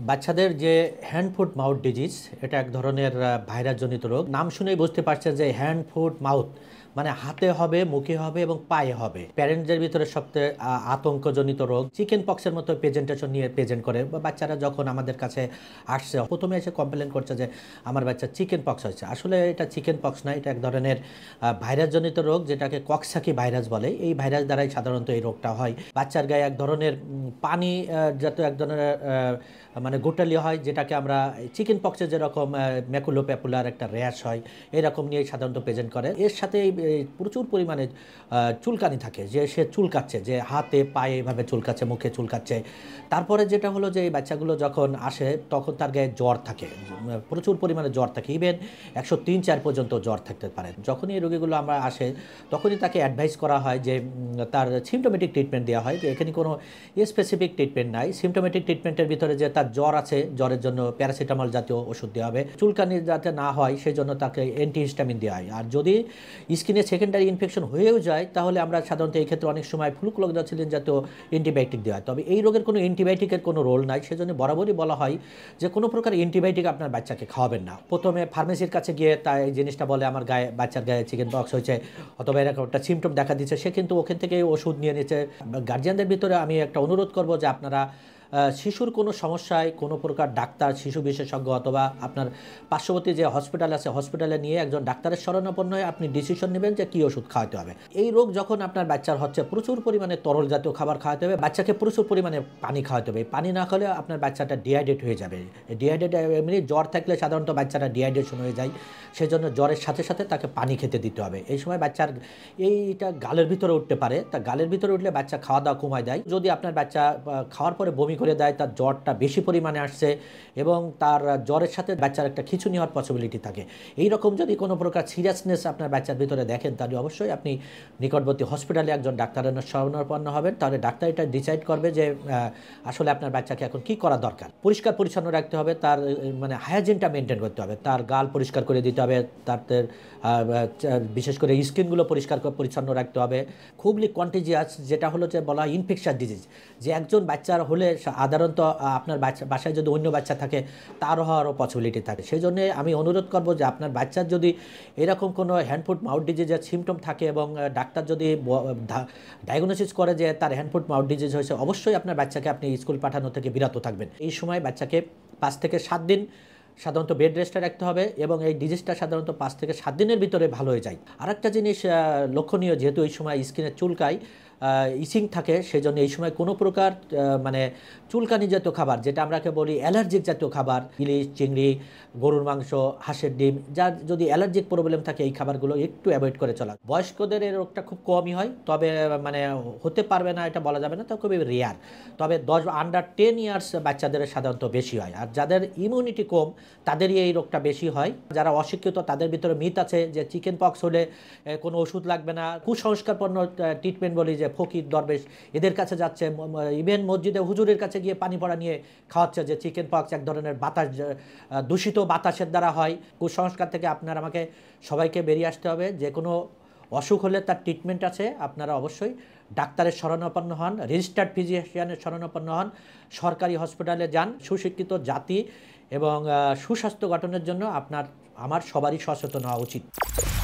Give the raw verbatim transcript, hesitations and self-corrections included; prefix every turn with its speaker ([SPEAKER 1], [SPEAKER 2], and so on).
[SPEAKER 1] বাচ্চাদের যে hand foot mouth disease এটা এক ধরনের ভাইরাসজনিত রোগ। নাম শুনেই বুঝতে পারছেন যে হ্যান্ড ফুট মাউথ মানে হাতে হবে, মুখে হবে এবং পায়ে হবে। প্যারেন্টসদের ভিতরে সবচেয়ে আতঙ্কজনিত রোগ। চিকেন পক্সের মতো প্রেজেন্টেশন নিয়ে প্রেজেন্ট করে। বাচ্চারা যখন আমাদের কাছে আসছে প্রথমে এসে কমপ্লেন করছে যে আমার বাচ্চা চিকেন পক্স হয়েছে। আসলে এটা চিকেন পক্স নয়, এটা এক ধরনের ভাইরাসজনিত রোগ যেটাকে কক্সাকি ভাইরাস বলে। এই ভাইরাস দ্বারাই সাধারণত এই রোগটা হয়। বাচ্চার গায়ে এক ধরনের পানি জাতীয় এক ধরনের মানে গোটালি হয়, যেটাকে আমরা চিকেন পক্সে যেরকম ম্যাকুলো প্যাপুলার একটা র্যাশ হয় এরকম নিয়ে সাধারণত প্রেজেন্ট করে। এর সাথে প্রচুর পরিমাণে চুলকানি থাকে, যে সে চুলকাচ্ছে, যে হাতে পায়ে এভাবে চুলকাচ্ছে, মুখে চুলকাচ্ছে। তারপরে যেটা হলো যে এই বাচ্চাগুলো যখন আসে তখন তার গায়ে জ্বর থাকে, প্রচুর পরিমাণে জ্বর থাকে, ইভেন একশো তিন চার পর্যন্ত জ্বর থাকতে পারে। যখনই এই রোগীগুলো আমরা আসে তখনই তাকে অ্যাডভাইস করা হয় যে তার সিমটোমেটিক ট্রিটমেন্ট দেওয়া হয়। এখানে কোনো স্পেসিফিক ট্রিটমেন্ট নাই। সিমটোমেটিক ট্রিটমেন্টের ভিতরে যে তার জ্বর আছে, জ্বরের জন্য প্যারাসিটামল জাতীয় ওষুধ দেওয়া হবে। চুলকানি যাতে না হয় সেই জন্য তাকে অ্যান্টিহিস্টামিন দেওয়া হয়। আর যদি স্কিনে সেকেন্ডারি ইনফেকশন হয়েও যায় তাহলে আমরা সাধারণত এই ক্ষেত্রে অনেক সময় ফ্লুক্লোক্সাসিলিন জাতীয় অ্যান্টিবায়োটিক দেওয়া হয়। তবে এই রোগের কোনো অ্যান্টিবায়োটিকের কোনো রোল নাই, সেজন্য বরাবরই বলা হয় যে কোনো প্রকার অ্যান্টিবায়োটিক আপনার বাচ্চাকে খাওয়াবেন না। প্রথমে ফার্মেসির কাছে গিয়ে তাই এই জিনিসটা বলে আমার গায়ে বাচ্চার গায়ে চিকেন পক্স হয়েছে অথবা এরকম একটা সিমটম দেখা দিচ্ছে, সে কিন্তু ওখান থেকে ওষুধ নিয়ে নিচ্ছে। গার্জিয়ানদের ভিতরে আমি একটা অনুরোধ করব যে আপনারা শিশুর কোনো সমস্যায় কোনো প্রকার ডাক্তার, শিশু বিশেষজ্ঞ অথবা আপনার পার্শ্ববর্তী যে হসপিটাল আছে হসপিটালে নিয়ে একজন ডাক্তারের শরণাপন্ন হয়ে আপনি ডিসিশন নেবেন যে কী ওষুধ খাওয়াতে হবে। এই রোগ যখন আপনার বাচ্চার হচ্ছে প্রচুর পরিমাণে তরল জাতীয় খাবার খাওয়াতে হবে, বাচ্চাকে প্রচুর পরিমাণে পানি খাওয়াতে হবে। পানি না খেলে আপনার বাচ্চাটা ডিহাইড্রেট হয়ে যাবে। ডিহাইড্রেট এমনি জ্বর থাকলে সাধারণত বাচ্চাটা ডিহাইড্রেশন হয়ে যায়, সেজন্য জ্বরের সাথে সাথে তাকে পানি খেতে দিতে হবে। এই সময় বাচ্চার এইটা গালের ভিতরে উঠতে পারে, তা গালের ভিতরে উঠলে বাচ্চা খাওয়া দাওয়া কমায় দেয়। যদি আপনার বাচ্চা খাওয়ার পরে বমি করে দেয়, তার জ্বরটা বেশি পরিমাণে আসছে এবং তার জ্বরের সাথে বাচ্চার একটা খিঁচুনি হওয়ার পসিবিলিটি থাকে, এই রকম যদি কোনো প্রকার সিরিয়াসনেস আপনার বাচ্চার ভিতরে দেখেন তাহলে অবশ্যই আপনি নিকটবর্তী হসপিটালে একজন ডাক্তারের শরণাপন্ন হবেন। তাহলে ডাক্তার এটা ডিসাইড করবে যে আসলে আপনার বাচ্চাকে এখন কি করা দরকার। পরিষ্কার পরিচ্ছন্ন রাখতে হবে, তার মানে হাইজিনটা মেনটেন করতে হবে, তার গাল পরিষ্কার করে দিতে হবে, তার বিশেষ করে স্কিনগুলো পরিষ্কার পরিচ্ছন্ন রাখতে হবে। খুবই কন্টিজিয়াস যেটা হলো যে বলা হয় ইনফেকশাস ডিজিজ, যে একজন বাচ্চার হলে সাধারণত আপনার বাচ্চা বাসায় যদি অন্য বাচ্চা থাকে তারও হওয়ারও পসিবিলিটি থাকে। সেই জন্যে আমি অনুরোধ করব যে আপনার বাচ্চার যদি এরকম কোনো হ্যান্ড ফুট মাউথ ডিজিজের সিমটম থাকে এবং ডাক্তার যদি ডায়াগনোসিস করে যে তার হ্যান্ড ফুট মাউথ ডিজিজ হয়েছে, অবশ্যই আপনার বাচ্চাকে আপনি স্কুল পাঠানো থেকে বিরত থাকবেন। এই সময় বাচ্চাকে পাঁচ থেকে সাত দিন সাধারণত বেড রেস্টে রাখতে হবে এবং এই ডিজিজটা সাধারণত পাঁচ থেকে সাত দিনের ভিতরে ভালো হয়ে যায়। আর একটা জিনিস লক্ষণীয়, যেহেতু এই সময় স্কিনের চুলকায় ইচিং থাকে, সেই জন্য এই সময় কোনো প্রকার মানে চুলকানি জাতীয় খাবার, যেটা আমরাকে বলি অ্যালার্জিক জাতীয় খাবার, ইলিশ, চিংড়ি, গরুর মাংস, হাঁসের ডিম, যার যদি অ্যালার্জিক প্রবলেম থাকে এই খাবারগুলো একটু অ্যাভয়েড করে চলা। বয়স্কদের এই রোগটা খুব কমই হয়, তবে মানে হতে পারবে না এটা বলা যাবে না, তো খুবই রেয়ার। তবে দশ আন্ডার টেন ইয়ার্স বাচ্চাদের সাধারণত বেশি হয়। আর যাদের ইমিউনিটি কম তাদেরই এই রোগটা বেশি হয়। যারা অশিক্ষিত তাদের ভিতরে মিথ আছে যে চিকেন পক্স হলে কোনো ওষুধ লাগবে না, কুসংস্কারপূর্ণ ট্রিটমেন্ট বলি যে ফকির দরবেশ এদের কাছে যাচ্ছে, ইভেন মসজিদে হুজুরের কাছে গিয়ে পানি পড়া নিয়ে খাওয়াচ্ছে যে চিকেন পক্স এক ধরনের বাতাস, দূষিত বাতাসের দ্বারা হয়। কুসংস্কার থেকে আপনার আমাকে সবাইকে বেরিয়ে আসতে হবে। যে কোনো অসুখ হলে তার ট্রিটমেন্ট আছে, আপনারা অবশ্যই ডাক্তারের শরণাপন্ন হন, রেজিস্টার্ড ফিজিশিয়ানের শরণাপন্ন হন, সরকারি হসপিটালে যান। সুশিক্ষিত জাতি এবং সুস্বাস্থ্য গঠনের জন্য আপনার আমার সবারই সচেতন হওয়া উচিত।